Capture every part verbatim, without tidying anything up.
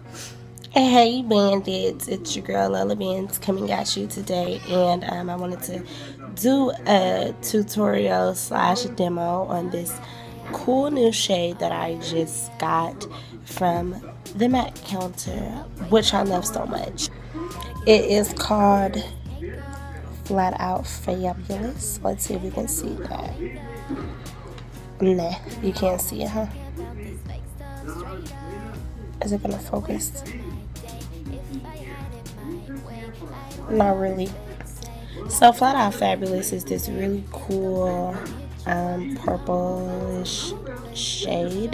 Hey bandits, it's your girl Lola Bands coming at you today, and um, I wanted to do a tutorial slash demo on this cool new shade that I just got from the MAC counter, which I love so much. It is called Flat Out Fabulous. Let's see if we can see that. Nah, you can't see it, huh? Is it gonna focus? Not really. So Flat Out Fabulous is this really cool um, purplish shade.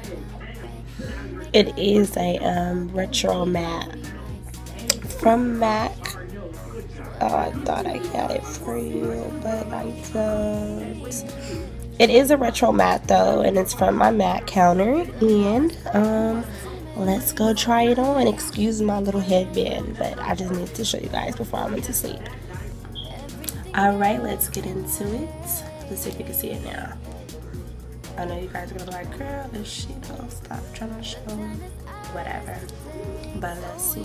It is a um, retro matte from MAC. Oh, I thought I got it for you, but I don't. It is a retro matte though, and it's from my MAC counter. And um, let's go try it on. Excuse my little headband, but I just need to show you guys before I went to sleep. Alright, let's get into it. Let's see if you can see it now. I know you guys are gonna be like, girl, this shit don't stop trying to show me. Whatever. But let's see.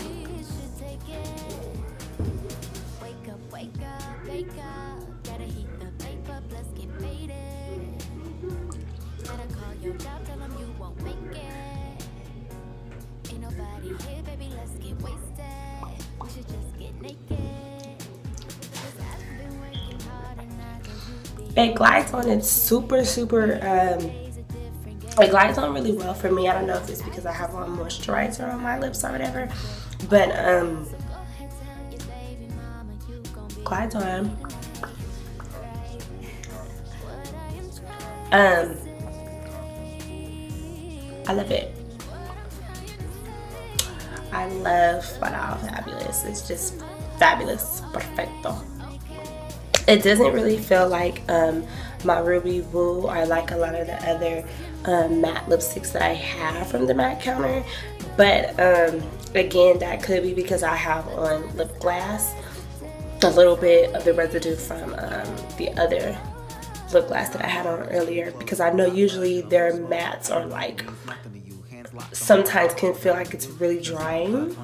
Wake up, wake up, wake up. Gotta heat the paper, plus get faded. Gotta call your job, tell them you won't make it. Ain't nobody here, baby, let's get wasted. We should just get naked. It glides on. It's super, super, um, it glides on really well for me. I don't know if it's because I have on moisturizer on my lips or whatever, but um, glides on. Um, I love it. I love Flat Out Fabulous. It's just fabulous, perfecto. It doesn't really feel like um, my Ruby Woo or like a lot of the other um, matte lipsticks that I have from the MAC counter. But um, again, that could be because I have on lip gloss, a little bit of the residue from um, the other lip gloss that I had on earlier. Because I know usually their mattes are like, sometimes can feel like it's really drying.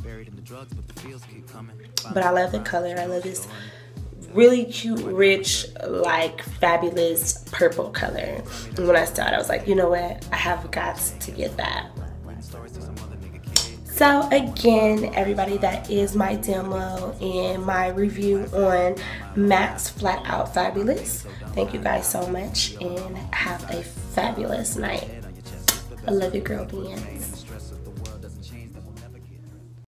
But I love the color. I love this really cute, rich, like fabulous purple color. And when I started, I was like, you know what, I have got to get that. So again, everybody, that is my demo and my review on MAC's Flat Out Fabulous. Thank you guys so much and have a fabulous night. I love you, girl bands.